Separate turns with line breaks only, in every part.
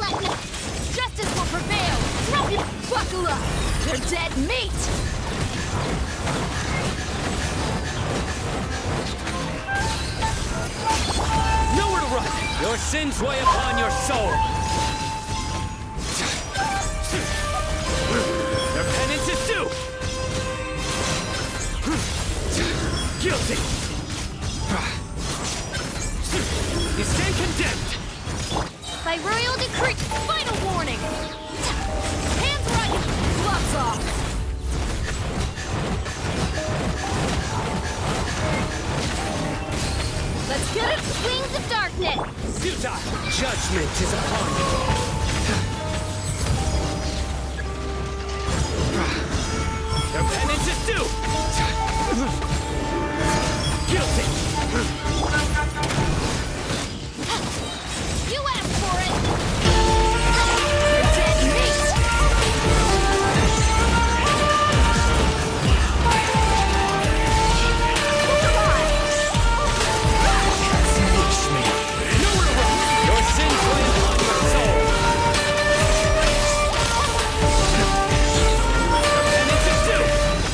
Justice will prevail! Drop your buckle up! They're dead meat!
Nowhere to run! Your sins weigh upon your soul! Their penance is due! Guilty! You stand condemned!
By royal decree, final warning! Hands right, gloves off! Let's get it! Wings of darkness!
Futile! Judgment is upon you! Their penance is due! Guilty!
You asked for it! They're dead meat!
Nowhere to run! Your sins weigh upon your soul! Their penance is due!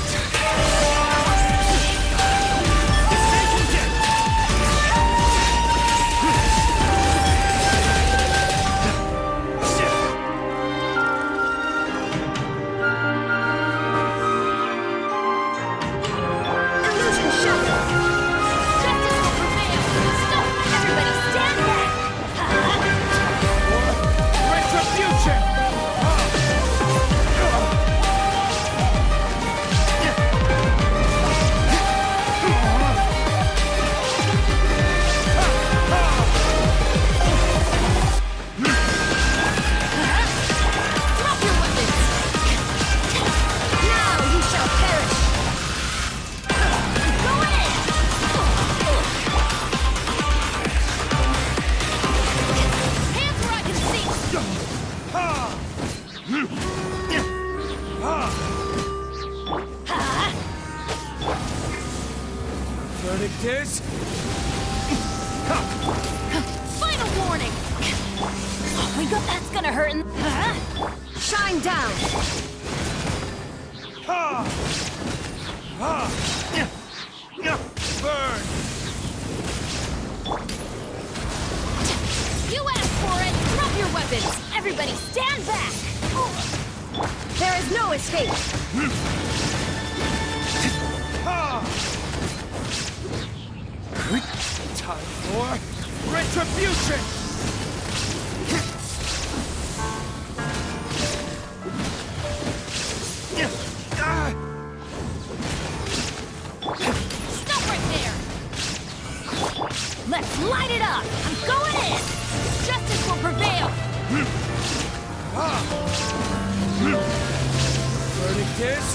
You stand condemned!
Illusion shattered! Justice will prevail! Stop! Everybody stand back!
Retribution!
Drop your weapons! Now you shall perish! Go in! Hands where I can see!
Verdict is...
Final warning! Oh, we got that's gonna hurt. Shine down!
Burn!
You asked for it! Drop your weapons! Everybody stand back! There is no escape!
Time for retribution!
Stop right there! Let's light it up! I'm going in! Justice will prevail!
Verdict is...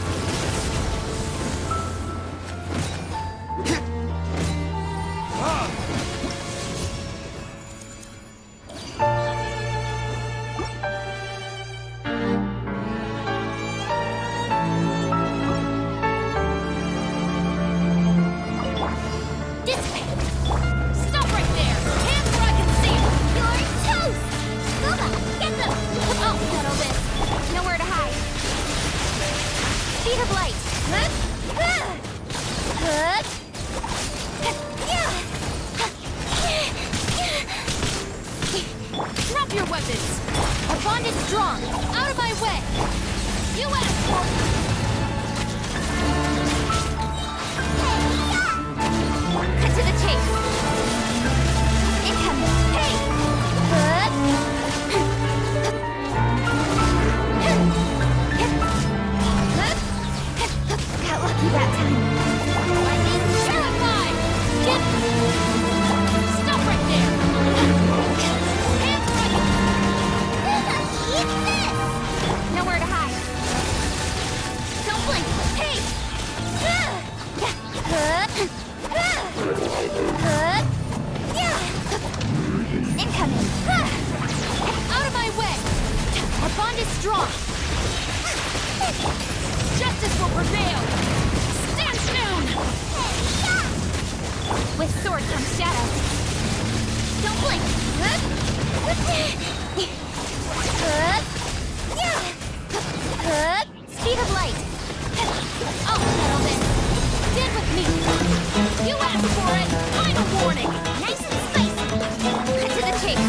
This way! Stop right there! Hands where I can see! You're toast! Bubba, get them! Oh, settle this. Nowhere to hide. Speed of light! Huh? Drop your weapons! Our bond is strong! Out of my way! You asked for... Cut to the chase! Incoming! Hey! Got lucky that time. Lightning terrified! Get... Stop right there! Hands ready! Eat this! Nowhere to hide. Don't blink! Hey! Incoming! Out of my way! Our bond is strong! Justice will prevail! Stand soon! With sword comes shadow. Don't blink. Speed of light. I'll settle this. Stand with me. You asked for it. Final warning. Nice and spicy. Cut to the chase.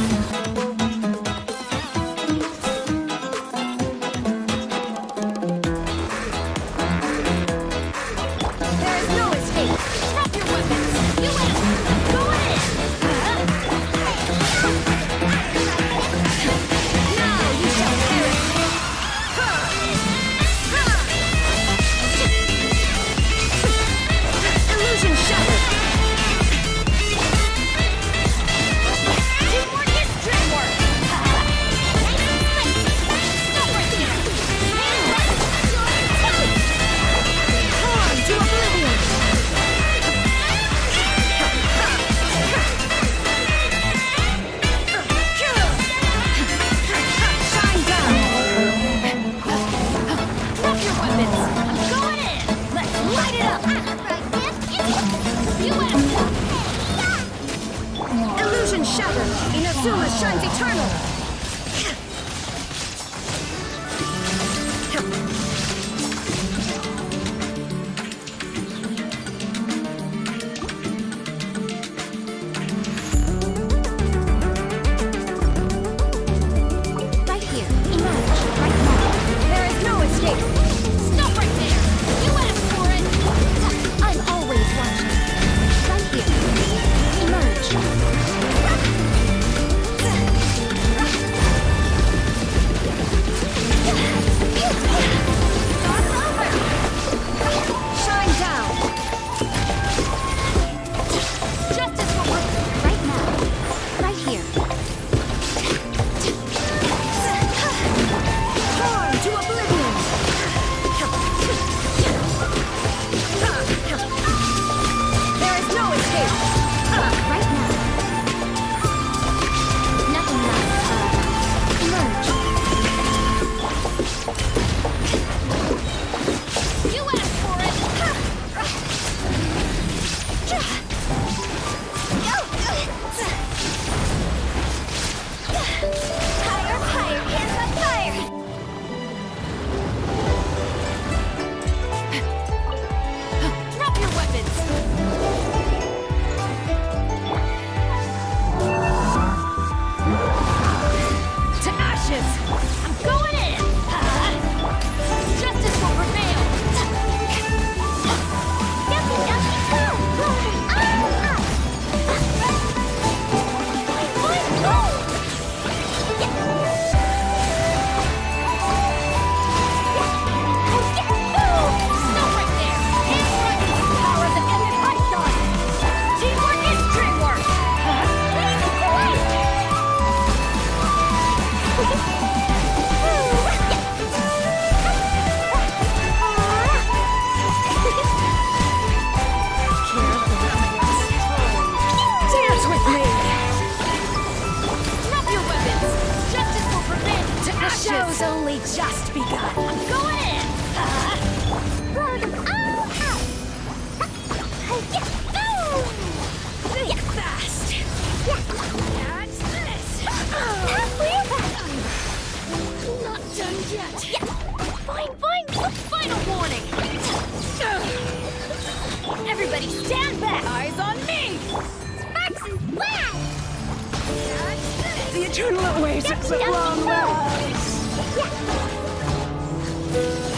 There is no escape. Drop your weapons. You asked. Go in. Now you shall perish. Illusion shattered. Teamwork is dreamwork. Nice and spicy. Stop right there. Hand right. On to oblivion. Shine down. Drop your weapons. I'm going in. Let's light it up. You asked. Illusion shattered. Inazuma shines eternal. Right here. Emerge. Right now. There is no escape. Stop right there. You asked for it. I'm always watching. Right here. Emerge. Dark over. Shine down. Justice will work right now. Right here. Torn to oblivion. There is no escape. Right now. Nothing left. Emerge. You asked for it. Higher, higher, hands up higher. Drop your weapons. To ashes! I'm going in! Justice will prevail! Yucky, yucky, go! Stop right there! Hands right! Power of the Bennett Python! Teamwork is dreamwork! Dance with me! Drop your weapons! Justice will prevail! To the show's only just begun! I'm going in! Think fast! That's this! Not done yet! Fine, fine! Final warning! Everybody stand back! Eyes on me! Sparks and flash! That's this! The eternal awaits at long last!